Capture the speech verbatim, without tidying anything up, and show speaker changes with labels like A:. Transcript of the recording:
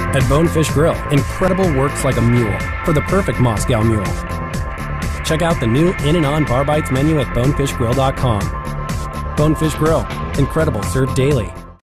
A: At Bonefish Grill, incredible works like a mule for the perfect Moscow Mule. Check out the new In and On Bar Bites menu at bonefish grill dot com. Bonefish Grill, incredible served daily.